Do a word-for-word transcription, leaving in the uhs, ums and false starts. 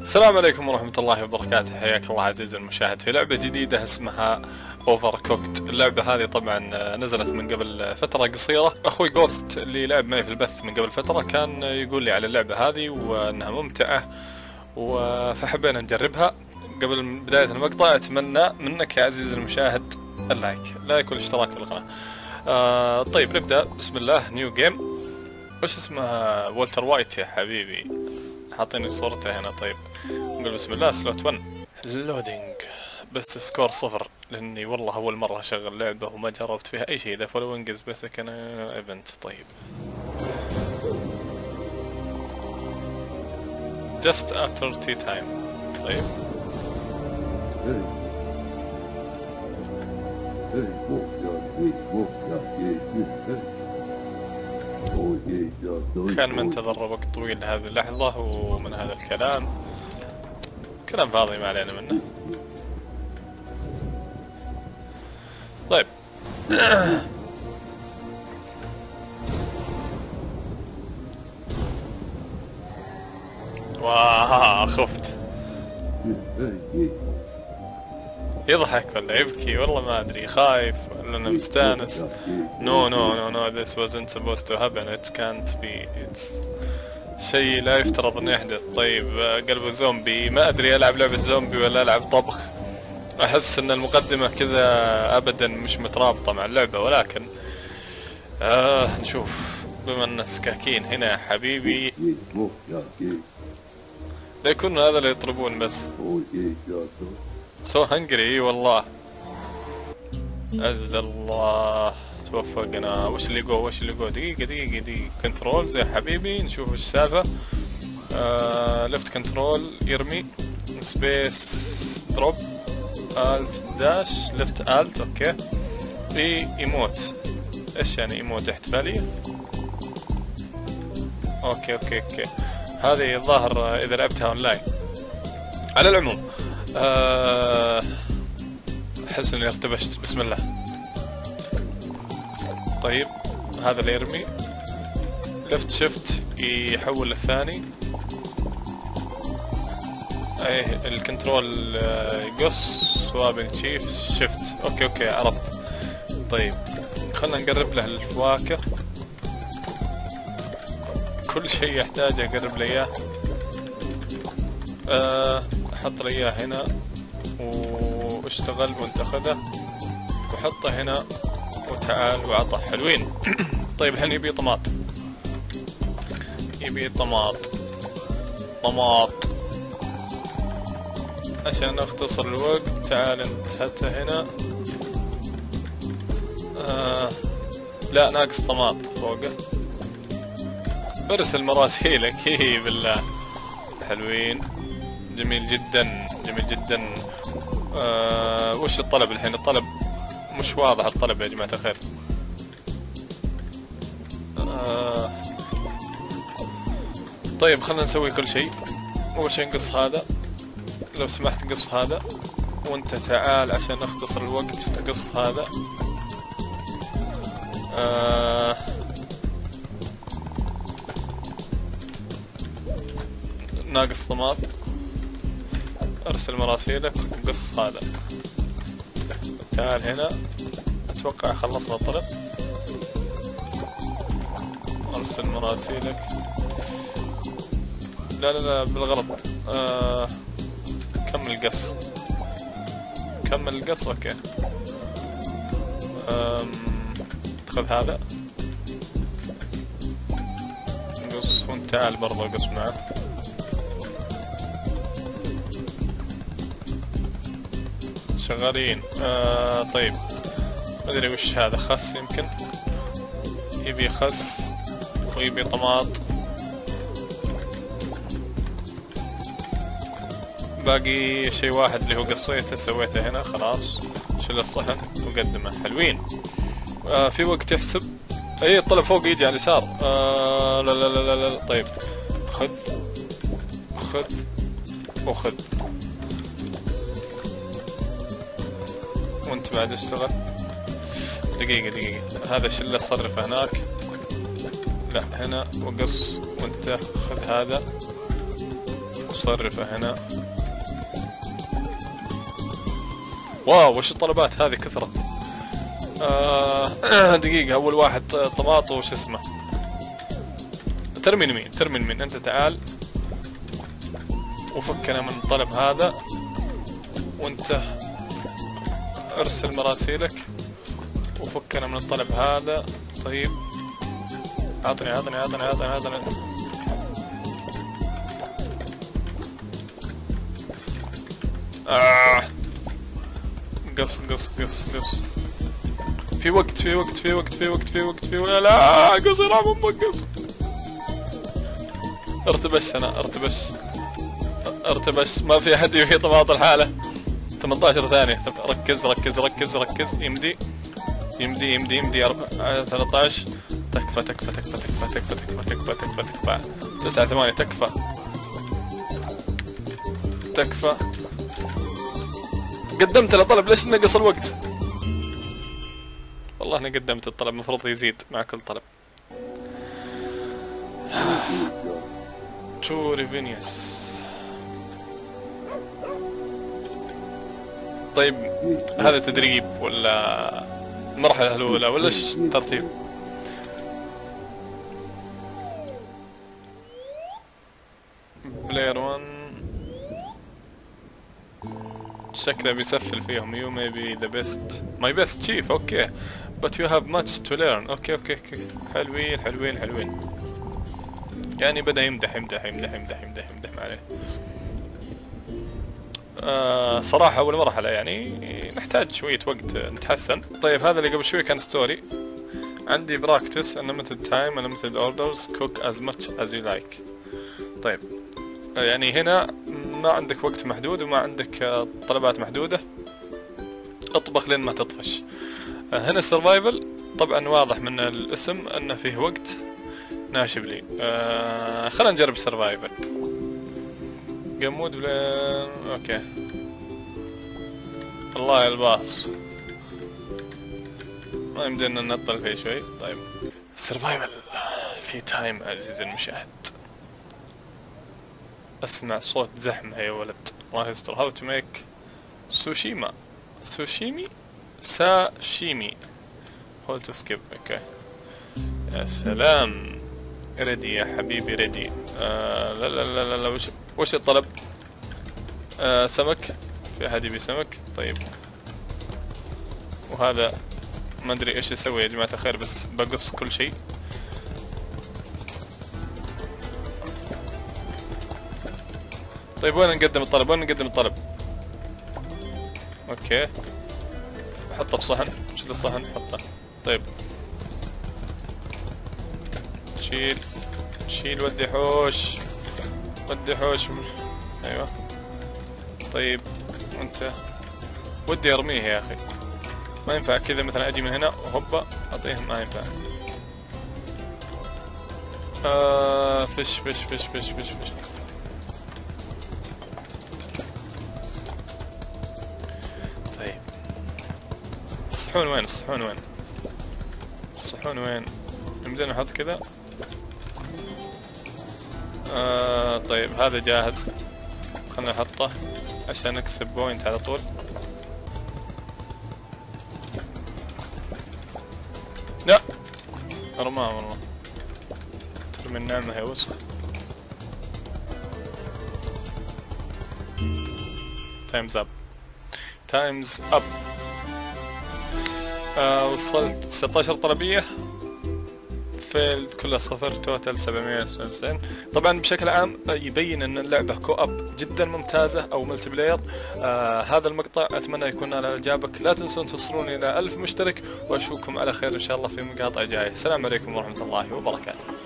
السلام عليكم ورحمة الله وبركاته، حياك الله عزيزي المشاهد في لعبة جديدة اسمها اوفر كوكت. اللعبة هذه طبعا نزلت من قبل فترة قصيرة. اخوي جوست اللي لعب معي في البث من قبل فترة كان يقول لي على اللعبة هذه وانها ممتعة، فحبينا نجربها. قبل بداية المقطع اتمنى منك يا عزيزي المشاهد اللايك لايك والاشتراك في القناة. آه طيب نبدأ، بسم الله. نيو جيم. وش اسمه؟ والتر وايت يا حبيبي، حاطيني صورته هنا. طيب نقول بسم الله. سلوت واحد لودينج، بس سكور صفر لاني والله اول مرة اشغل لعبة وما جربت فيها اي شيء. ذا فولوينج از بس كان ايفنت. طيب just after tea time. طيب كان منتظر وقت طويل هذه اللحظة ومن هذا الكلام كلام فاضي ما علينا منه. طيب واه خفت. يضحك ولا يبكي والله ما ادري، خايف ولا انا مستانس. نو نو نو نو this wasn't supposed to happen, it can't be, it's شيء لا يفترض ان يحدث. طيب قلب زومبي، ما ادري العب لعبة زومبي ولا العب طبخ. احس ان المقدمة كذا ابدا مش مترابطة مع اللعبة، ولكن آه نشوف. بما ان السكاكين هنا يا حبيبي لا يكون هذا اللي يطلبون بس. سو هنجري والله. عز الله توفقنا. وش اللي جو وش اللي جو دقيقة دقيقة دقيقة. كنترولز يا حبيبي، نشوف وش السالفة. آه لفت كنترول يرمي، سبيس دروب، الت داش، لفت الت. اوكي. اي ايموت. ايش يعني ايموت؟ احتفالية. اوكي اوكي اوكي. هذه الظاهر اذا لعبتها اونلاين. على العموم أه... احس اني ارتبشت. بسم الله. طيب هذا اللي يرمي، لفت شفت يحول الثاني. ايه الكنترول يقص، سوابنج تشيف شفت. اوكي اوكي عرفت. طيب خلنا نقرب له الفواكه، كل شيء يحتاجه اقرب له اياه. أه احط له اياه هنا واشتغل وانت خذه وحطه هنا وتعال وعطه. حلوين. طيب الحين يبي طماط، يبي طماط طماط عشان اختصر الوقت. تعال انت حتى هنا. آه لا ناقص طماط فوقه. ارسل مراسيلك. هي بالله. حلوين. جميل جدا جميل جدا. آه وش الطلب الحين؟ الطلب مش واضح الطلب يا جماعة الخير. آه طيب خلنا نسوي كل شيء. اول شيء نقص هذا لو سمحت، قص هذا. وانت تعال عشان نختصر الوقت قص هذا. آه ناقص طماط. ارسل مراسيلك وقص هذا. تعال هنا. اتوقع خلصنا الطلب. ارسل مراسيلك. لا لا لا بالغلط. آه كمل القص كمل القص. اوكي. آم خذ هذا قص وانت تعال برضه قص معه. شغالين. آه طيب ما ادري وش هذا. خس يمكن. يبي خس ويبي طماط. باقي شيء واحد اللي هو قصيته سويته هنا. خلاص شيل الصحن وقدمه. حلوين. آه في وقت يحسب. اي الطلب فوق يجي على اليسار. آه لا لا لا لا لا. طيب خذ خذ وخذ وانت بعد اشتغل. دقيقة دقيقة. هذا شله صرفه هناك. لا هنا وقص وانت خذ هذا نصرفه هنا. واو وش الطلبات هذه كثرت. آه دقيقة، أول واحد طماطو وش اسمه؟ ترمي مين؟ ترمي مين؟ أنت تعال وفكنا من الطلب هذا، وأنت ارسل مراسيلك وفكنا من الطلب هذا. طيب عطني عطني عطني عطني عطني آه. قص قص قص قص. في وقت في وقت في وقت في وقت في وقت في وقت. لا قص يا امك قص. ارتبش انا ارتبش ارتبش. ما في احد يبي طماط الحالة. ثمانية عشر ثانية. ركز ركز ركز ركز. يمدي يمدي يمدي يمدي. ثلاثة عشر. تكفى تكفى تكفى تكفى تكفى تكفى تكفى تكفى تكفى. تسعة ثمانية. تكفى تكفى. قدمت له طلب، ليش نقص الوقت؟ والله انا قدمت الطلب، المفروض يزيد مع كل طلب. تو ريفينيوس. طيب هذا تدريب ولا المرحلة الأولى ولا ايش الترتيب؟ بلاير واحد شكله بيسفل فيهم. you may be the best my best chief اوكي but you have much to learn. اوكي اوكي اوكي حلوين حلوين حلوين. يعني بدأ يمدح يمدح يمدح يمدح يمدح يمدح ما عليه. آه صراحة أول مرحلة يعني نحتاج شوية وقت نتحسن. طيب هذا اللي قبل شوي كان ستوري. عندي براكتس unlimited time unlimited orders cook as much as you like. طيب يعني هنا ما عندك وقت محدود وما عندك طلبات محدودة، اطبخ لين ما تطفش. هنا السرفايفل طبعا واضح من الاسم انه فيه وقت ناشب لي. آه خلينا نجرب سرفايفل. قمود بلين اوكي. الله يا الباص ما يمدينا ننطل فيه شوي. طيب سرفايفل في تايم عزيزي المشاهد. اسمع صوت زحمة يا ولد الله يستر. هاو تو ميك سوشيما سوشيمي ساشيمي هول تو سكيب. اوكي يا سلام. ريدي يا حبيبي ريدي. آه لا لا لا لا, لا. وش وش الطلب؟ آه سمك. في احد يبي سمك؟ طيب وهذا ما ادري ايش يسوي يا جماعة الخير، بس بقص كل شيء. طيب وين نقدم الطلب؟ وين نقدم الطلب؟ اوكي حطه في صحن. شيل الصحن حطه. طيب شيل شيل ودي حوش ودي حوش. ايوه طيب انت ودي ارميه يا اخي. ما ينفع كذا مثلا اجي من هنا وهوبا اعطيه. ما ينفع. آه فش فش فش فش فش فش. الصحون وين؟ الصحون وين؟ الصحون وين؟ يمدينا نحط كذا. آه طيب هذا جاهز، خلنا نحطه عشان نكسب بوينت على طول. لا ارماه والله. ترمي النعمة يا وسخ. تايمز اب تايمز اب. آه وصلت تسعة عشر طلبية. فيلد كلها صفر. توتال سبعمية وتسعين. طبعا بشكل عام يبين ان اللعبة كو اب جدا ممتازة او ملتي بلاير. آه هذا المقطع اتمنى يكون على اعجابك. لا تنسون توصلون الى ألف مشترك، واشوفكم على خير ان شاء الله في مقاطع جاية. السلام عليكم ورحمة الله وبركاته.